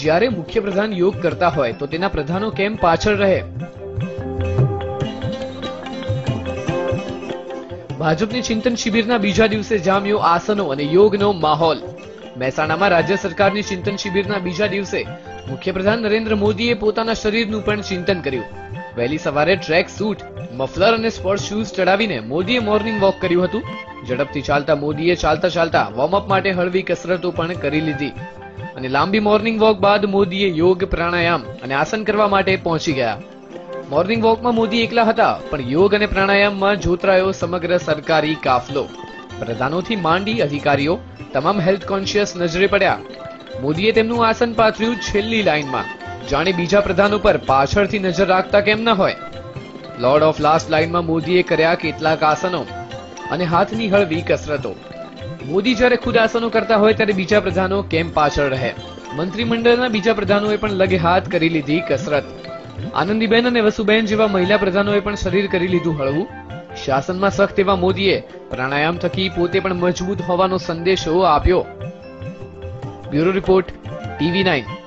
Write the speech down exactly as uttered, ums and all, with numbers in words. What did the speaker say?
જ્યારે મુખ્યપ્રધાન યોગ કરતા હોય તો તેના પ્રધાનો કેમ પાછળ રહે? ભાજપની ચિંતન શિબિરના બીજા દિવસે જામ્યો આસનો અને યોગનો માહોલ. મહેસાણામાં રાજ્ય સરકારની ચિંતન શિબિરના બીજા દિવસે મુખ્યપ્રધાન નરેન્દ્ર મોદીએ પોતાના શરીરનું પણ ચિંતન કર્યું. વહેલી સવારે ટ્રેક સૂટ, મફલર અને સ્પોર્ટ્સ શૂઝ ચડાવીને મોદીએ મોર્નિંગ વોક કર્યું હતું. ઝડપથી ચાલતા મોદીએ ચાલતા ચાલતા વોર્મઅપ માટે હળવી કસરતો પણ કરી લીધી અને લાંબી મોર્નિંગ વોક બાદ મોદીએ યોગ, પ્રાણાયામ અને આસન કરવા માટે પહોંચી ગયા. મોર્નિંગ વોકમાં મોદી એકલા હતા, પણ યોગ અને પ્રાણાયામમાં જોતરાયો સમગ્ર સરકારી કાફલો. પ્રધાનોથી માંડી અધિકારીઓ તમામ હેલ્થ કોન્શિયસ નજરે પડ્યા. મોદીએ તેમનું આસન પાથર્યું છેલ્લી લાઇનમાં. જાણે બીજા પ્રધાનો પર પાછળથી નજર રાખતા કેમ ન હોય. લોર્ડ ઓફ લાસ્ટ લાઇનમાં મોદીએ કર્યા કેટલાક આસનો અને હાથની હળવી કસરતો. મોદી જ્યારે ખુદ આસનો કરતા હોય ત્યારે બીજા પ્રધાનો કેમ પાછળ રહે? મંત્રીમંડળના બીજા પ્રધાનોએ પણ લગે હાથ કરી લીધી કસરત. આનંદીબેન અને વસુબેન જેવા મહિલા પ્રધાનોએ પણ શરીર કરી લીધું હળવું. શાસનમાં સખ્ત એવા મોદીએ પ્રાણાયામ થકી પોતે પણ મજબૂત હોવાનો સંદેશો આપ્યો. Bureau report, TV nine.